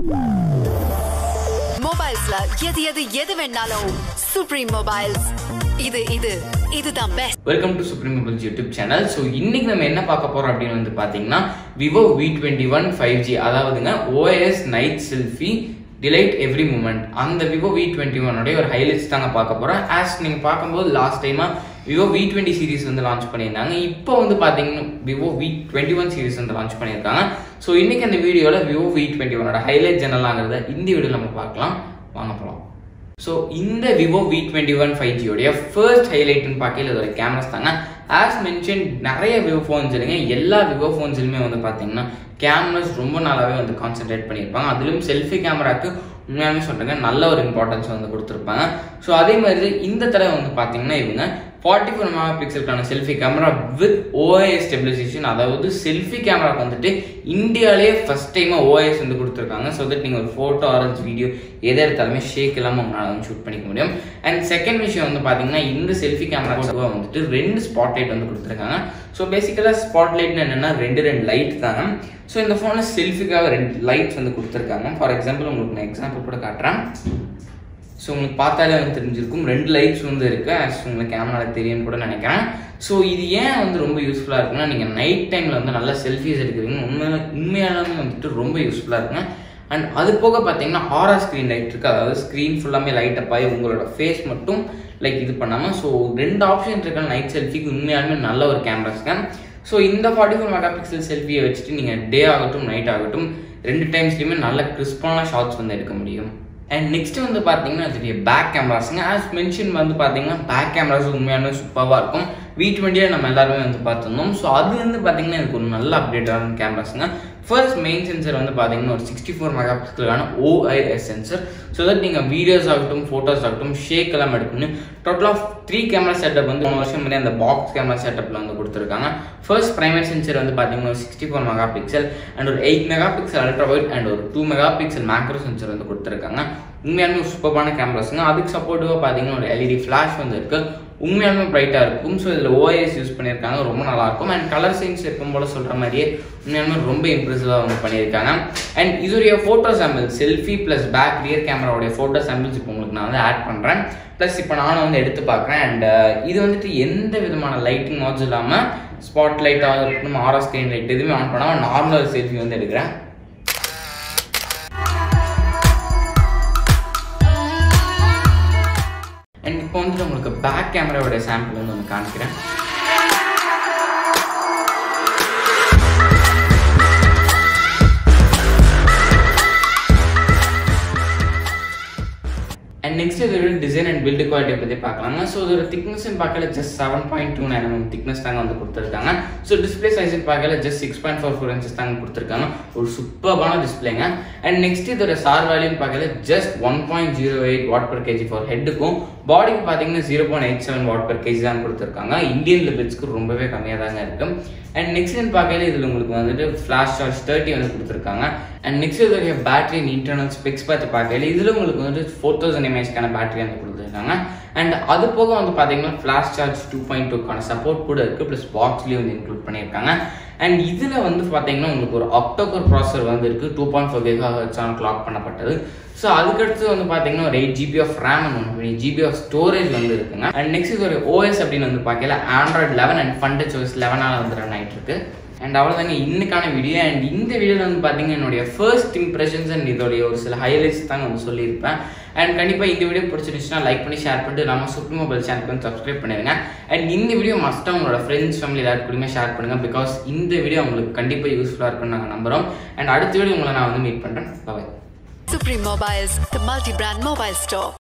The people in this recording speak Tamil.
மொபைல்ஸ்ல எது வேணாலும் சுப்ரீம் மொபைல்ஸ். இதுதான் best. Welcome to Supreme Mobiles YouTube channel. So இன்னைக்கு நம்ம என்ன பார்க்க போறோம் அப்படின்னு வந்து பாத்தீங்கன்னா விவோ V21 5G, அதாவதுங்க OIS night selfie delight every moment. அந்த விவோ V21 உடைய ஒரு ஹைலைட்ஸ் தாங்க பார்க்க போறோம். ஆஸ் நீங்க பார்க்கும்போது லாஸ்ட் டைமா விவோ V20 சீரிஸ் வந்து லான்ச் பண்ணியிருந்தாங்க. இப்போ வந்து பாத்தீங்கன்னா விவோ V21 சீரிஸ் வந்து லான்ச் பண்ணியிருக்காங்க. ஸோ இன்னைக்கு அந்த வீடியோல விவோ V21 ஹைலைட்ஸ் என்னலாங்கிறத இந்த வீடியோல நம்ம பார்க்கலாம். வாங்க போகலாம். ஸோ இந்த விவோ V21 5G உடைய ஃபர்ஸ்ட் ஹைலைட்னு பார்க்கல இதோட கேமராஸ் தாங்க. ஆஸ் மென்ஷன் நிறைய விவோ ஃபோன்ஸ் இல்லைங்க, எல்லா விவோ ஃபோன்ஸ்லுமே வந்து பார்த்தீங்கன்னா கேமராஸ் ரொம்ப நாளாவே வந்து கான்சென்ட்ரேட் பண்ணியிருப்பாங்க. அதுலேயும் செல்ஃபி கேமராக்கு உண்மையாலுமே சொல்றேங்க நல்ல ஒரு இம்பார்ட்டன்ஸ் வந்து கொடுத்துருப்பாங்க. ஸோ அதே மாதிரி இந்த தடவை வந்து பார்த்தீங்கன்னா இவங்க 44 மெகாபிக்சலுக்கான selfie camera with OIS stabilisation, அதாவது செல்ஃபி கேமராக்கு வந்துட்டு இந்தியாவிலேயே ஃபர்ஸ்ட் டைமா OIS வந்து கொடுத்துருக்காங்க. ஸோ தட் நீங்கள் ஒரு ஃபோட்டோ ஆரஞ்சு வீடியோ எதை எடுத்தாலுமே ஷேக் இல்லாமல் உங்களால் வந்து ஷூட் பண்ணிக்க முடியும். அண்ட் செகண்ட் விஷயம் வந்து பார்த்தீங்கன்னா இந்த செல்ஃபி கேமரா வந்துட்டு 2 ஸ்பாட்லைட் வந்து கொடுத்துருக்காங்க. ஸோ பேசிக்கலாக ஸ்பாட்லைட்னு என்னன்னா ரெண்டு லைட் தாங்க. ஸோ இந்த ஃபோனில் செல்ஃபிக்காக 2 லைட்ஸ் வந்து கொடுத்துருக்காங்க. ஃபார் எக்ஸாம்பிள் உங்களுக்கு நான் எக்ஸாம்பிள் கூட காட்டுறேன். ஸோ உங்களுக்கு பார்த்தாலே வந்து தெரிஞ்சிருக்கும் 2 லைட்ஸ் வந்து இருக்கு. ஆஸ் உங்களுக்கு கேமராவில் தெரியும்னு கூட நினைக்கிறேன். ஸோ இது ஏன் வந்து ரொம்ப யூஸ்ஃபுல்லாக இருக்குன்னா நீங்கள் நைட் டைமில் வந்து நல்ல செல்ஃபிஸ் எடுக்கிறீங்க, உண்மையாலுமே வந்துட்டு ரொம்ப யூஸ்ஃபுல்லாக இருக்குங்க. அண்ட் அது போக பார்த்தீங்கன்னா ஹாரர் ஸ்க்ரீன் லைட் இருக்குது, அதாவது ஸ்க்ரீன் ஃபுல்லாமே லைட் அப் ஆகி உங்களோட ஃபேஸ் மட்டும் லைக் இது பண்ணாமல். ஸோ 2 ஆப்ஷன் இருக்க நைட் செல்ஃபிக்கு உண்மையாலுமே நல்ல ஒரு கேமராஸ்ங்க. ஸோ இந்த 44 மெகாபிக்சல் செல்ஃபியை வச்சுட்டு நீங்கள் டே ஆகட்டும் நைட் ஆகட்டும் 2 டைம்ஸ்லையுமே நல்ல கிறிஸ்பான ஷாட்ஸ் வந்து எடுக்க முடியும். அண்ட் நெக்ஸ்ட் வந்து பார்த்தீங்கன்னா அதோடைய பேக் கேமராஸுங்க. ஆஸ் மென்ஷன் வந்து பார்த்தீங்கன்னா பேக் கேமராஸ் உண்மையாலுமே சூப்பராக இருக்கும். V20 நம்ம எல்லாருமே வந்து பார்த்துருந்தோம். ஸோ அது வந்து பார்த்தீங்கன்னா எனக்கு ஒரு நல்ல அப்டேட்டான கேமராஸுங்க. ஃபர்ஸ்ட் மெயின் சென்சர் வந்து பார்த்தீங்கன்னா ஒரு 64 மெகாபிக்சலுக்கான OIS சென்சர். ஸோ தட் நீங்கள் வீடியோஸ் ஆகட்டும் ஃபோட்டோஸ் ஆகட்டும் ஷேக் எல்லாம் எடுக்கணும். டோட்டல் ஆஃப் 3 கேமரா செட்டப் வந்து 1 வருஷம் முன்னாடி அந்த பாக்ஸ் கேமரா செட்டப்பில் வந்து கொடுத்துருக்காங்க. ஃபர்ஸ்ட் பிரைமரி சென்சர் வந்து பார்த்தீங்கன்னா ஒரு 64 மெகாபிக்சல் அண்ட் ஒரு 8 மெகாபிக்சல் அல்ட்ரா வைட் அண்ட் ஒரு 2 மெகாபிக்சல் மேக்ரோ சென்சர் வந்து கொடுத்துருக்காங்க. உண்மையாலுமே சூப்பரான கேமராஸுங்க. அதுக்கு சப்போர்ட்டிவாக பார்த்தீங்கன்னா ஒரு LED ஃப்ளாஷ் வந்து இருக்கு, உண்மையாலுமே பிரைட்டாக இருக்கும். ஸோ இதில் OIS யூஸ் பண்ணியிருக்காங்க, ரொம்ப நல்லாயிருக்கும். அண்ட் கலர் சயின்ஸ் இருக்கும் போல சொல்கிற மாதிரியே உண்மையாலுமே ரொம்ப இம்ப்ரெசிவாக வந்து பண்ணியிருக்காங்க. அண்ட் இதோடைய photo sample selfie plus back rear கேமராவுடைய ஃபோட்டோ சாம்பிள்ஸ் இப்போ உங்களுக்கு நான் வந்து ஆட் பண்ணுறேன். ப்ளஸ் இப்போ நானும் வந்து எடுத்து பார்க்குறேன். அண்ட் இது வந்துட்டு எந்த விதமான லைட்டிங் மோட்ஸ் இல்லாமல் ஸ்பாட் லைட்டாக இருக்கணும், ஆரா ஸ்க்ரீன் லைட் எதுவுமே ஆன் பண்ணாமல் நார்மல் செல்ஃபி வந்து எடுக்கிறேன். அண்ட் இப்போ வந்துட்டு உங்களுக்கு பேக் கேமராவோட சாம்பிள் வந்து ஒன்று காமிக்கிறேன். அண்ட் நெக்ஸ்ட் இதோட டிசைன் அண்ட் பில்டு குவாலிட்டியை பற்றி பார்க்கலாங்க. ஸோ இதோட திக்னஸ் பார்க்கல ஜஸ்ட் 7.29 mm திக்னஸ் தாங்க வந்து கொடுத்துருக்காங்க. ஸோ டிஸ்பிளே சைஸ் பார்க்கல ஜஸ்ட் 6.44 inches தாங்க கொடுத்துருக்காங்க. ஒரு சூப்பரான டிஸ்பிளேங்க. அண்ட் நெக்ஸ்ட் இதோட சார் வேல்யூன்னு பார்க்கல ஜஸ்ட் 1.08 Wh/kg ஃபார் ஹெட்டுக்கும் பாடிக்கு பார்த்தீங்கன்னா 0.87 Wh/kg தான் கொடுத்துருக்காங்க. இந்தியன் லிமிட்ஸ்க்கு ரொம்பவே கம்மியாக தாங்க இருக்கு. அண்ட் நெக்ஸ்ட் பார்க்கல இதில் உங்களுக்கு வந்துட்டு ஃபிளாஷ் சார்ஜ் 30 வந்து கொடுத்துருக்காங்க. அண்ட் நெக்ஸ்ட் இதோடைய பேட்டரி அண்ட் இன்டர்னல் ஸ்பெக்ஸ் பார்த்து பார்க்கல இதில் உங்களுக்கு வந்துட்டு 4000 mAh பேட்டரி வந்து கொடுத்துருக்காங்க. அண்ட் அது போக வந்து பார்த்தீங்கன்னா ஃபிளாஷ் சார்ஜ் 2.2க்கான சப்போர்ட் கூட இருக்குது, ப்ளஸ் பாக்ஸ்லேயே வந்து இன்க்ளூட் பண்ணியிருக்காங்க. அண்ட் இதில் வந்து பார்த்தீங்கன்னா உங்களுக்கு ஒரு ஆக்டோகோர் ப்ராசஸர் வந்து இருக்குது, 2.4 GHz கிளாக் பண்ணப்பட்டது. ஸோ அதுக்கடுத்து வந்து பார்த்தீங்கன்னா ஒரு 8 GB of RAM and 1 GB of storage வந்து இருக்குங்க. அண்ட் நெக்ஸ்ட் இது ஒரு OS அப்படின்னு வந்து பார்க்கல Android 11 அண்ட் FunTouchOS 11 வந்து ரன் ஆகிட்டு இருக்கு. அண்ட் அவ்வளோதாங்க இன்னைக்கான வீடியோ. அண்ட் இந்த வீடியோவில் வந்து பார்த்தீங்கன்னா என்னுடைய ஃபர்ஸ்ட் இம்ப்ரெஷன்ஸ் அண்ட் இதோடைய ஒரு சில ஹைலைட்ஸ் தாங்க வந்து சொல்லியிருப்பேன். அண்ட் கண்டிப்பாக இந்த வீடியோ பிடிச்சிருந்துச்சுன்னா லைக் பண்ணி ஷேர் பண்ணிட்டு நம்ம சுப்ரீம் மொபைல் சேனலுக்கு வந்து சப்ஸ்கிரைப் பண்ணிடுங்க. அண்ட் இந்த வீடியோ மஸ்ட்டாக உங்களோட ஃப்ரெண்ட்ஸ் ஃபேமிலி எல்லாருக்குமே ஷேர் பண்ணுங்கள், பிகாஸ் இந்த வீடியோ உங்களுக்கு கண்டிப்பாக யூஸ்ஃபுல்லாக இருக்குன்னு நாங்கள் நம்புகிறோம். அண்ட் அடுத்த வீடியோ உங்களை நான் வந்து மீட் பண்ணுறேன். பாய். Supreme Mobiles, the multi-brand mobile store.